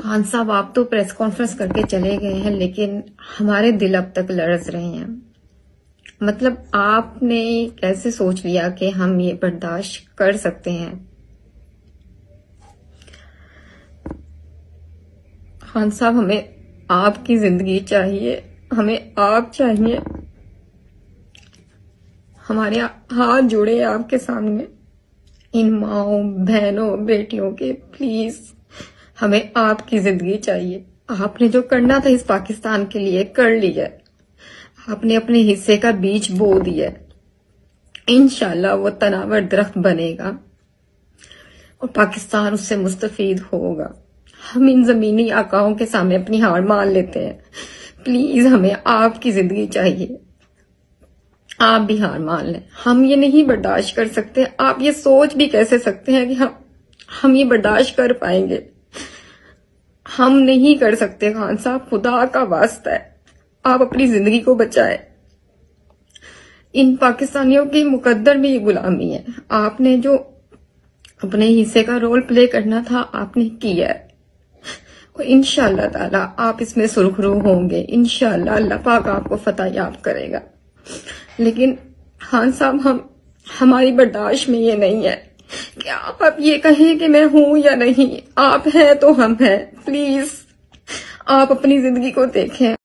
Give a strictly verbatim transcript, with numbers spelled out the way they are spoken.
خان صاحب آپ تو پریس کانفرنس کر کے چلے گئے ہیں، لیکن ہمارے دل اب تک لرز رہے ہیں۔ مطلب آپ نے کیسے سوچ لیا کہ ہم یہ برداشت کر سکتے ہیں؟ خان صاحب، ہمیں آپ کی زندگی چاہیے، ہمیں آپ چاہیے، ہمارے ہاتھ جوڑے ہیں آپ کے سامنے، ان ماؤں بہنوں بیٹیوں کے، پلیز ہمیں آپ کی زندگی چاہیے۔ آپ نے جو کرنا تھا اس پاکستان کے لیے کر لیا، آپ نے اپنے حصے کا بیج بو دیا، انشاءاللہ وہ تناور درخت بنے گا اور پاکستان اس سے مستفید ہوگا۔ ہم ان زمینی آقاؤں کے سامنے اپنی ہار مان لیتے ہیں، پلیز ہمیں آپ کی زندگی چاہیے، آپ بھی ہار مان لیں۔ ہم یہ نہیں برداشت کر سکتے، آپ یہ سوچ بھی کیسے سکتے ہیں کہ ہم ہم یہ برداشت کر پائیں گے؟ ہم نہیں کر سکتے خان صاحب، خدا کا واسطہ ہے آپ اپنی زندگی کو بچائیں۔ ان پاکستانیوں کی مقدر میں یہ غلامی ہے۔ آپ نے جو اپنے حصے کا رول پلے کرنا تھا آپ نے کیا ہے، انشاءاللہ تعالی آپ اس میں سرخرو ہوں گے، انشاءاللہ اللہ پاک آپ کو فتح یاب کرے گا۔ لیکن خان صاحب، ہم ہماری برداشت میں یہ نہیں ہے کہ آپ یہ کہیں کہ میں ہوں یا نہیں، آپ ہیں تو ہم ہیں، پلیز آپ اپنی زندگی کو دیکھیں۔